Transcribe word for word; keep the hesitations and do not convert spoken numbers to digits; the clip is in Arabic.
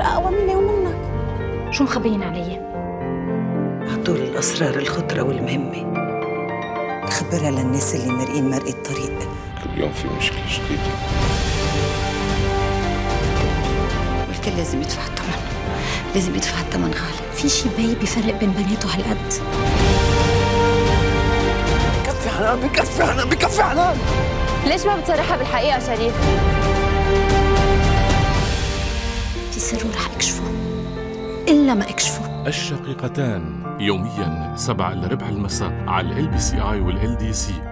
أقوى مني ومنك. شو مخبيين علي؟ هدول الأسرار الخطرة والمهمة، خبرها للناس اللي مرقين مرق الطريق. كل يوم في مشكلة جديدة، والكل لازم يدفع الثمن، لازم يدفع الثمن غالي. في شي بي بفرق بين بناته هالقد؟ بكفي حنان، بكفي حنان، بكفي حنان. ليش ما بتصرحها بالحقيقة شريف؟ في سر رح اكشفه إلا ما اكشفه. الشقيقتان يومياً سبعة إلى ربع المساء على ال بي سي آي وال إل دي سي.